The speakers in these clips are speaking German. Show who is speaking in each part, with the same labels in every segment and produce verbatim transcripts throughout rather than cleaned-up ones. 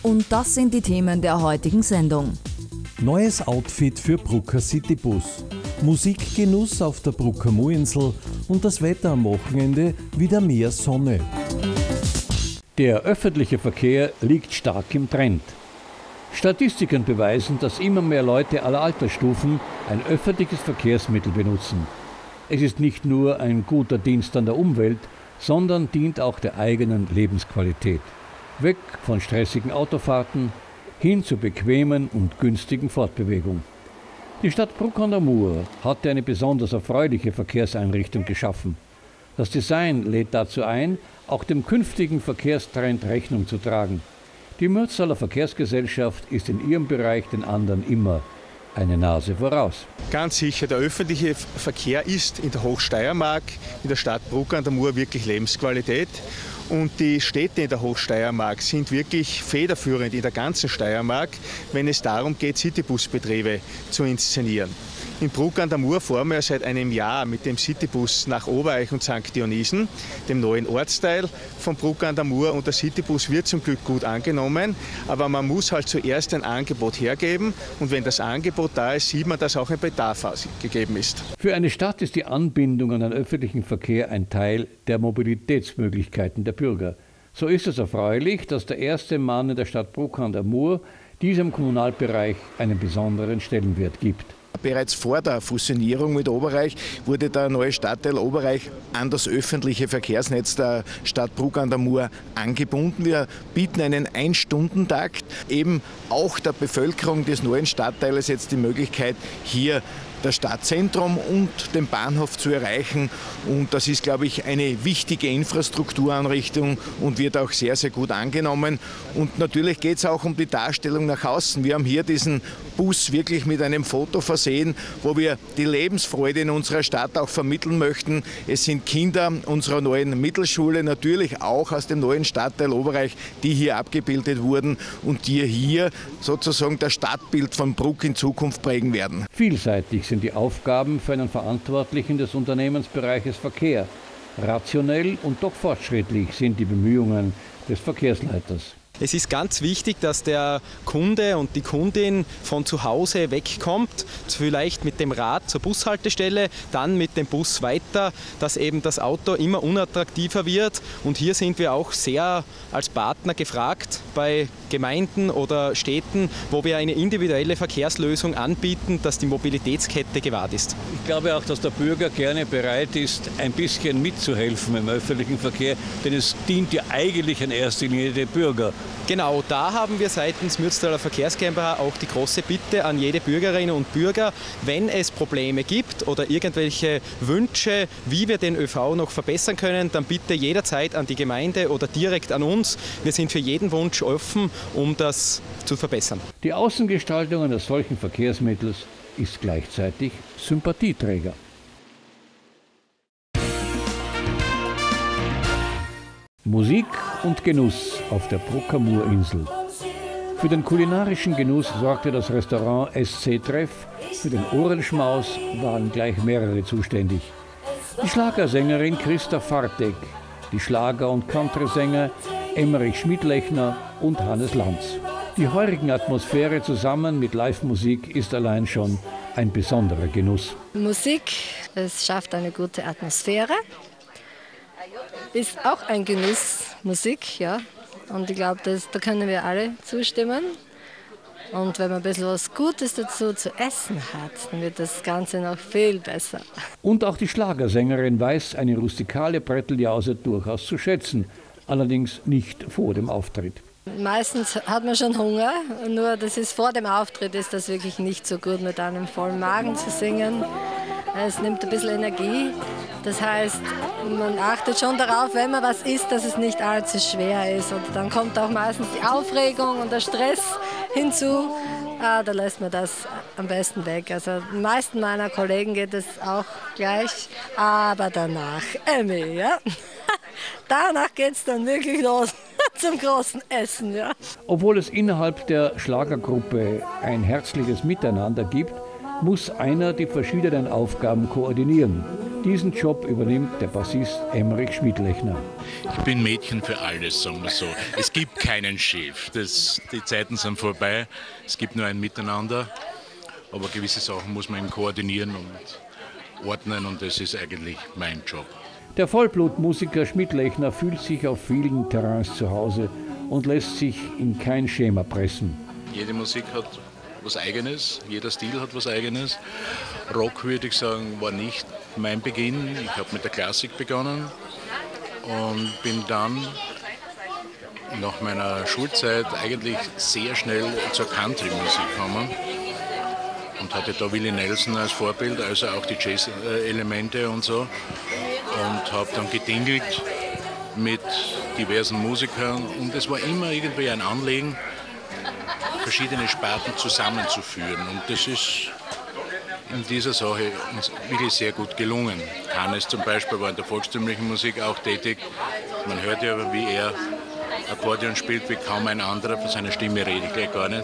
Speaker 1: Und das sind die Themen der heutigen Sendung.
Speaker 2: Neues Outfit für Brucker Citybus, Musikgenuss auf der Brucker Murinsel und das Wetter am Wochenende wieder mehr Sonne.
Speaker 3: Der öffentliche Verkehr liegt stark im Trend. Statistiken beweisen, dass immer mehr Leute aller Altersstufen ein öffentliches Verkehrsmittel benutzen. Es ist nicht nur ein guter Dienst an der Umwelt, sondern dient auch der eigenen Lebensqualität. Weg von stressigen Autofahrten, hin zur bequemen und günstigen Fortbewegung. Die Stadt Bruck an der Mur hatte eine besonders erfreuliche Verkehrseinrichtung geschaffen. Das Design lädt dazu ein, auch dem künftigen Verkehrstrend Rechnung zu tragen. Die Mürzaler Verkehrsgesellschaft ist in ihrem Bereich den anderen immer eine Nase voraus.
Speaker 4: Ganz sicher, der öffentliche Verkehr ist in der Hochsteiermark, in der Stadt Bruck an der Mur wirklich Lebensqualität. Und die Städte in der Hochsteiermark sind wirklich federführend in der ganzen Steiermark, wenn es darum geht, Citybusbetriebe zu inszenieren. In Bruck an der Mur fahren wir seit einem Jahr mit dem Citybus nach Obereich und Sankt Dionysen, dem neuen Ortsteil von Bruck an der Mur. Und der Citybus wird zum Glück gut angenommen, aber man muss halt zuerst ein Angebot hergeben. Und wenn das Angebot da ist, sieht man, dass auch ein Bedarf gegeben ist.
Speaker 3: Für eine Stadt ist die Anbindung an den öffentlichen Verkehr ein Teil der Mobilitätsmöglichkeiten der Bürger. So ist es erfreulich, dass der erste Mann in der Stadt Bruck an der Mur diesem Kommunalbereich einen besonderen Stellenwert gibt.
Speaker 5: Bereits vor der Fusionierung mit Obereich wurde der neue Stadtteil Obereich an das öffentliche Verkehrsnetz der Stadt Bruck an der Mur angebunden. Wir bieten einen Ein-Stunden-Takt, eben auch der Bevölkerung des neuen Stadtteiles jetzt die Möglichkeit, hier das Stadtzentrum und den Bahnhof zu erreichen. Und das ist, glaube ich, eine wichtige Infrastrukturanrichtung und wird auch sehr, sehr gut angenommen. Und natürlich geht es auch um die Darstellung nach außen. Wir haben hier diesen Bus wirklich mit einem Foto versehen, wo wir die Lebensfreude in unserer Stadt auch vermitteln möchten. Es sind Kinder unserer neuen Mittelschule, natürlich auch aus dem neuen Stadtteil Obereich, die hier abgebildet wurden und die hier sozusagen das Stadtbild von Bruck in Zukunft prägen werden.
Speaker 3: Vielseitig sind die Aufgaben für einen Verantwortlichen des Unternehmensbereiches Verkehr. Rationell und doch fortschrittlich sind die Bemühungen des Verkehrsleiters.
Speaker 6: Es ist ganz wichtig, dass der Kunde und die Kundin von zu Hause wegkommt, vielleicht mit dem Rad zur Bushaltestelle, dann mit dem Bus weiter, dass eben das Auto immer unattraktiver wird. Und hier sind wir auch sehr als Partner gefragt bei Gemeinden oder Städten, wo wir eine individuelle Verkehrslösung anbieten, dass die Mobilitätskette gewahrt ist.
Speaker 3: Ich glaube auch, dass der Bürger gerne bereit ist, ein bisschen mitzuhelfen im öffentlichen Verkehr, denn es dient ja eigentlich in erster Linie den Bürger.
Speaker 6: Genau, da haben wir seitens Mürztaler Verkehrs GmbH auch die große Bitte an jede Bürgerinnen und Bürger, wenn es Probleme gibt oder irgendwelche Wünsche, wie wir den ÖV noch verbessern können, dann bitte jederzeit an die Gemeinde oder direkt an uns. Wir sind für jeden Wunsch offen, um das zu verbessern.
Speaker 3: Die Außengestaltung eines solchen Verkehrsmittels ist gleichzeitig Sympathieträger. Musik und Genuss auf der Brucker Murinsel. Für den kulinarischen Genuss sorgte das Restaurant S C Treff, für den Ohrenschmaus waren gleich mehrere zuständig. Die Schlagersängerin Christa Fartek, die Schlager- und Country-Sänger Emmerich Schmidlechner und Hannes Lanz. Die heurigen Atmosphäre zusammen mit Live-Musik ist allein schon ein besonderer Genuss.
Speaker 7: Musik, es schafft eine gute Atmosphäre. Ist auch ein Genuss, Musik, ja. Und ich glaube, da können wir alle zustimmen. Und wenn man ein bisschen was Gutes dazu zu essen hat, dann wird das Ganze noch viel besser.
Speaker 3: Und auch die Schlagersängerin weiß eine rustikale Bretteljause durchaus zu schätzen, allerdings nicht vor dem Auftritt.
Speaker 7: Meistens hat man schon Hunger, nur das ist vor dem Auftritt ist das wirklich nicht so gut, mit einem vollen Magen zu singen. Es nimmt ein bisschen Energie. Das heißt, man achtet schon darauf, wenn man was isst, dass es nicht allzu schwer ist. Und dann kommt auch meistens die Aufregung und der Stress hinzu. Ah, da lässt man das am besten weg. Also den meisten meiner Kollegen geht es auch gleich. Aber danach, Emmy, ja? Danach geht es dann wirklich los zum großen Essen. Ja.
Speaker 3: Obwohl es innerhalb der Schlagergruppe ein herzliches Miteinander gibt, muss einer die verschiedenen Aufgaben koordinieren. Diesen Job übernimmt der Bassist Emmerich Schmidlechner.
Speaker 8: Ich bin Mädchen für alles, sagen wir so. Es gibt keinen Chef. Das, die Zeiten sind vorbei. Es gibt nur ein Miteinander. Aber gewisse Sachen muss man eben koordinieren und ordnen und das ist eigentlich mein Job.
Speaker 3: Der Vollblutmusiker Schmidlechner fühlt sich auf vielen Terrains zu Hause und lässt sich in kein Schema pressen.
Speaker 8: Jede Musik hat was Eigenes, jeder Stil hat was Eigenes. Rock, würde ich sagen, war nicht mein Beginn. Ich habe mit der Klassik begonnen und bin dann nach meiner Schulzeit eigentlich sehr schnell zur Country-Musik gekommen und hatte da Willie Nelson als Vorbild, also auch die Jazz-Elemente und so. Und habe dann gedingelt mit diversen Musikern und es war immer irgendwie ein Anliegen, verschiedene Sparten zusammenzuführen. Und das ist in dieser Sache uns wirklich sehr gut gelungen. Hannes zum Beispiel war in der volkstümlichen Musik auch tätig. Man hört ja, wie er Akkordeon spielt wie kaum ein anderer, von seiner Stimme rede ich gleich gar nicht.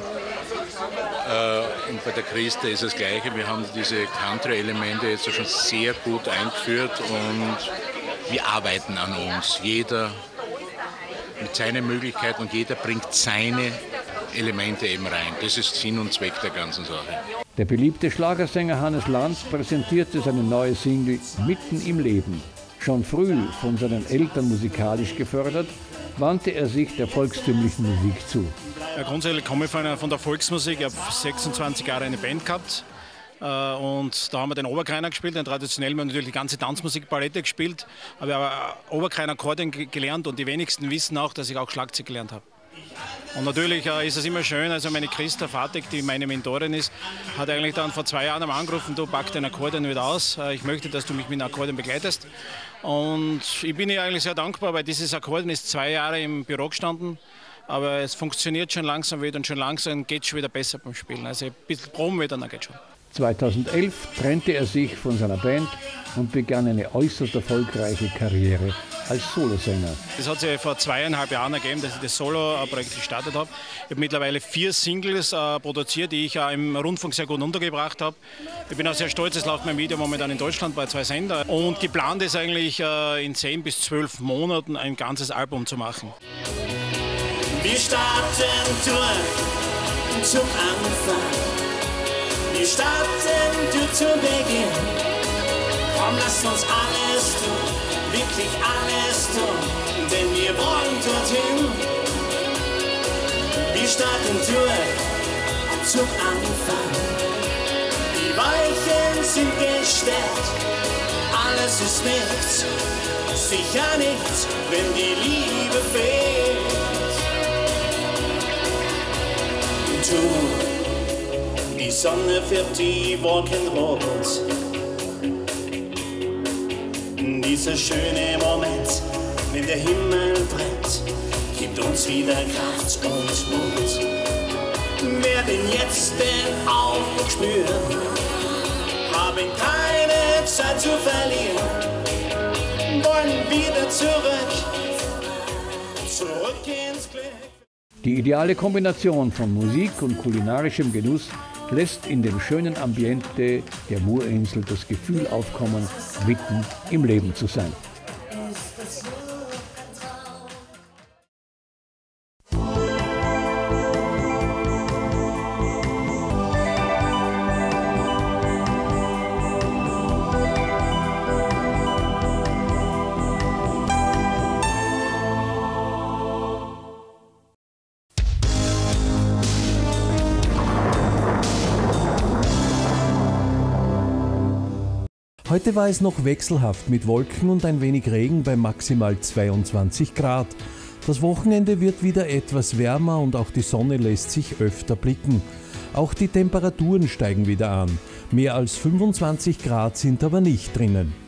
Speaker 8: Und bei der Christa ist das Gleiche. Wir haben diese Country-Elemente jetzt schon sehr gut eingeführt und wir arbeiten an uns. Jeder mit seinen Möglichkeiten und jeder bringt seine Elemente eben rein. Das ist Sinn und Zweck der ganzen Sache.
Speaker 3: Der beliebte Schlagersänger Hannes Lanz präsentierte seine neue Single Mitten im Leben. Schon früh von seinen Eltern musikalisch gefördert, wandte er sich der volkstümlichen Musik zu.
Speaker 9: Ja, grundsätzlich komme ich von, von der Volksmusik. Ich habe sechsundzwanzig Jahre eine Band gehabt. Und da haben wir den Oberkreiner gespielt, den traditionell wir natürlich die ganze Tanzmusikpalette gespielt. Aber ich habe Oberkreiner Akkordeon gelernt und die wenigsten wissen auch, dass ich auch Schlagzeug gelernt habe. Und natürlich äh, ist es immer schön, also meine Christa Fatek, die meine Mentorin ist, hat eigentlich dann vor zwei Jahren angerufen, du pack den Akkordeon wieder aus, äh, ich möchte, dass du mich mit dem Akkordeon begleitest. Und ich bin ihr eigentlich sehr dankbar, weil dieses Akkordeon ist zwei Jahre im Büro gestanden, aber es funktioniert schon langsam wieder und schon langsam geht es schon wieder besser beim Spielen. Also ein bisschen proben wieder, dann geht schon.
Speaker 3: zweitausendelf trennte er sich von seiner Band und begann eine äußerst erfolgreiche Karriere als Solosänger.
Speaker 9: Das hat sich vor zweieinhalb Jahren ergeben, dass ich das Solo-Projekt gestartet habe. Ich habe mittlerweile vier Singles äh, produziert, die ich äh, im Rundfunk sehr gut untergebracht habe. Ich bin auch sehr stolz, es läuft mein Video momentan in Deutschland bei zwei Sendern. Und geplant ist eigentlich äh, in zehn bis zwölf Monaten ein ganzes Album zu machen.
Speaker 10: Wir starten durch zum Anfang. Wir starten durch zum Beginn. Komm, lass uns alles tun, wirklich alles tun, denn wir wollen dorthin. Wir starten durch zum Anfang. Die Weichen sind gestellt, alles ist nichts, sicher nichts, wenn die Liebe fehlt. Du, die Sonne färbt die Wolken rot. Dieser schöne Moment, wenn der Himmel brennt, gibt uns wieder Kraft und Mut. Werden jetzt den Aufbruch spüren, haben keine Zeit zu verlieren, wollen wieder zurück, zurück ins Glück.
Speaker 3: Die ideale Kombination von Musik und kulinarischem Genuss lässt in dem schönen Ambiente der Murinsel das Gefühl aufkommen, mitten im Leben zu sein.
Speaker 2: Heute war es noch wechselhaft mit Wolken und ein wenig Regen bei maximal zweiundzwanzig Grad. Das Wochenende wird wieder etwas wärmer und auch die Sonne lässt sich öfter blicken. Auch die Temperaturen steigen wieder an. Mehr als fünfundzwanzig Grad sind aber nicht drinnen.